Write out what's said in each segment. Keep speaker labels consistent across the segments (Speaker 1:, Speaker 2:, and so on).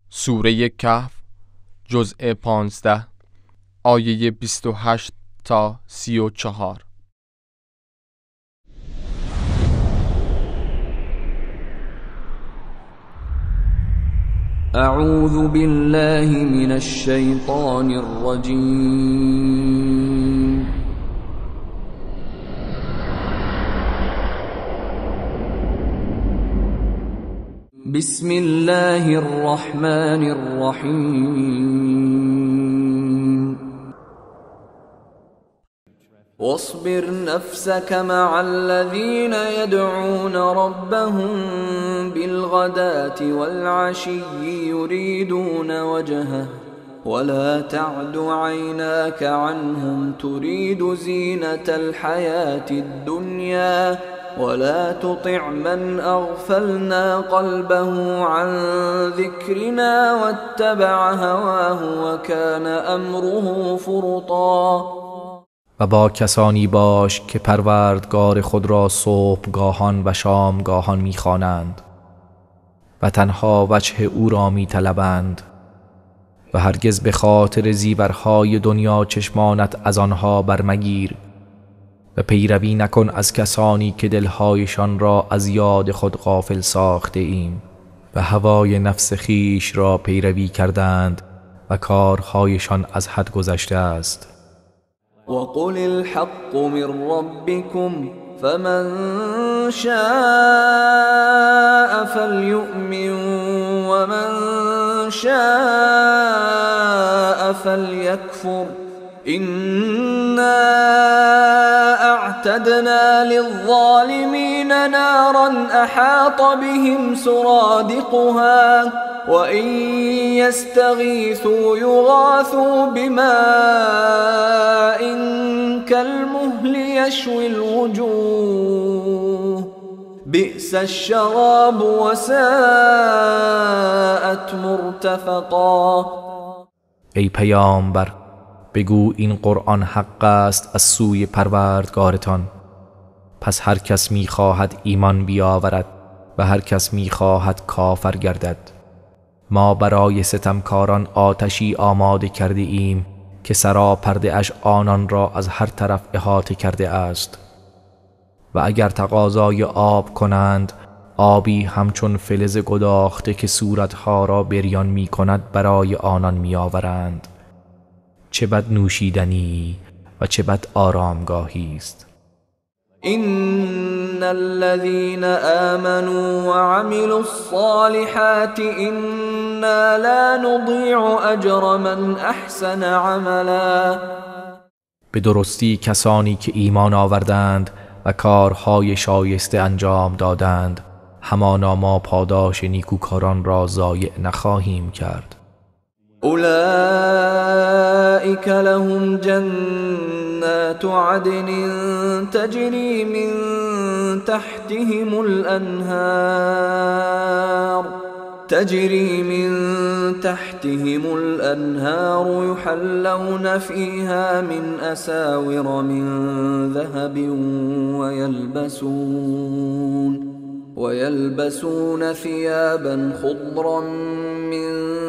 Speaker 1: سوره کهف جزء 15 آیه 28 تا 34.
Speaker 2: اعوذ بالله من الشیطان الرجیم. بسم الله الرحمن الرحیم. واصبر نفسك مع الذين يدعون ربهم بالغداة والعشي يريدون وجهه ولا تعد عيناك عنهم تريد زينة الحياة الدنيا ولا تطع من أغفلنا قلبه عن ذكرنا واتبع هواه وكان أمره فرطا.
Speaker 3: و با کسانی باش که پروردگار خود را صبحگاهان و شامگاهان می‌خوانند و تنها وجه او را می‌طلبند و هرگز به خاطر زیورهای دنیا چشمانت از آنها برمگیر و پیروی نکن از کسانی که دلهایشان را از یاد خود غافل ساخته ایم و هوای نفس خیش را پیروی کردند و کارهایشان از حد گذشته است.
Speaker 2: وقل الحق من ربكم فمن شاء فليؤمن ومن شاء فليكفر إنا أعتدنا للظالمين نارا أحاط بهم سرادقها وإن يستغيثوا يغاثوا بماء كالمهل يشوي الوجوه بئس الشراب وساءت مرتفقا.
Speaker 3: ای پیامبر، بگو این قرآن حق است از سوی پروردگارتان، پس هر کس می‌خواهد ایمان بیاورد و هر کس می‌خواهد کافر گردد. ما برای ستمکاران آتشی آماده کرده ایم که سراپرده اش آنان را از هر طرف احاطه کرده است و اگر تقاضای آب کنند آبی همچون فلز گداخته که صورتها را بریان می کند برای آنان می آورند. چه بد نوشیدنی و چه بد آرامگاهی است.
Speaker 2: إن الذين آمنوا وعملوا الصالحات إنا لا نضيع أجر من أحسن عملا.
Speaker 3: به درستی کسانی که ایمان آوردند و کارهای شایسته انجام دادند همانا ما پاداش نیکوکاران را ضایع نخواهیم کرد.
Speaker 2: أولئك لهم جنات عدن تجري من تحتهم الأنهار يحلون فيها من أساور من ذهب ويلبسون ثيابا خضرا من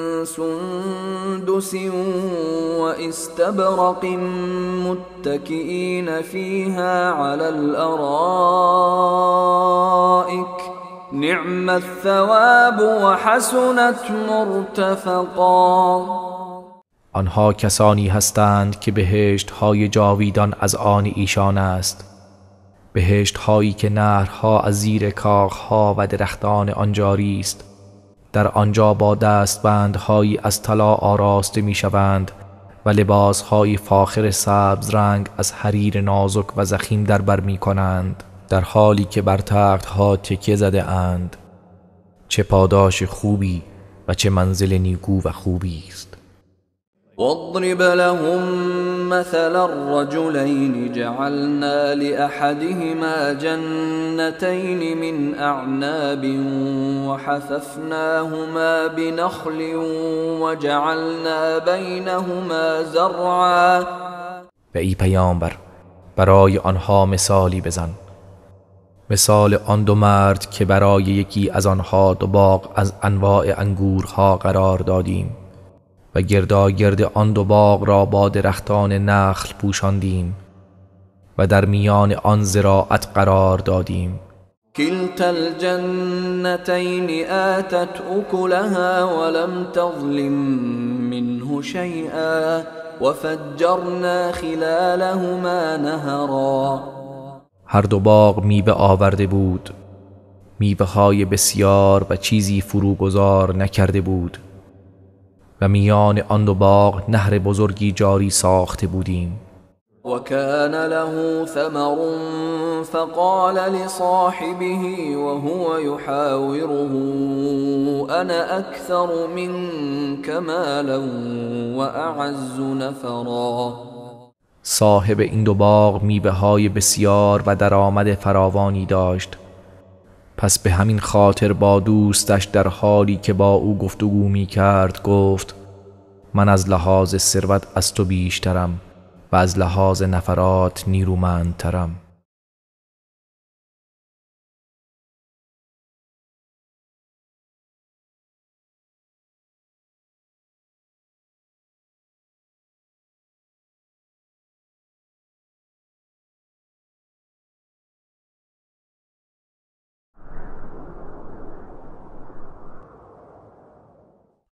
Speaker 2: سندس واستبرق متكئين فيها على الأرائك نعم الثواب وحسنت مرتفقا.
Speaker 3: آنها کسانی هستند که بهشت‌های جاویدان از آن ایشان است، بهشت‌هایی که نهرها از زیر کاخها و درختان آن جاری است. در آنجا با دستبندهایی از طلا آراسته می‌شوند و لباسهای فاخر سبز رنگ از حریر نازک و ضخیم در بر می‌کنند، در حالی که بر تخت‌ها تکیه زده اند. چه پاداش خوبی و چه منزل نیکو و خوبی است.
Speaker 2: واضرب لهم مثل الرجلين جعلنا لأحدهما جنتين من أعناب وحففناهما بنخل وجعلنا بينهما زرعا.
Speaker 3: و ای پیامبر، برای آنها مثالی بزن. مثال آن دو مرد که برای یکی از آنها دو باغ از انواع انگورها قرار دادیم و گرداگرد آن دو باغ را با درختان نخل پوشاندیم و در میان آن زراعت قرار دادیم.
Speaker 2: كلتا الجنتين آتت أكلها ولم تظلم منه شيئا وفجرنا خلالهما نهرا.
Speaker 3: هر دو باغ میوه آورده بود، میوه‌های بسیار و چیزی فروگذار نکرده بود و میان آن دو باغ نهر بزرگی جاری ساخته بودیم.
Speaker 2: وكان له ثمر فقال لصاحبه وهو يحاوره أنا أكثر منك مالا وأعز نفرا.
Speaker 3: صاحب این دو باغ میوه‌های بسیار و درآمد فراوانی داشت، پس به همین خاطر با دوستش در حالی که با او گفتگو می کرد گفت من از لحاظ ثروت از تو بیشترم و از لحاظ نفرات نیرومندترم.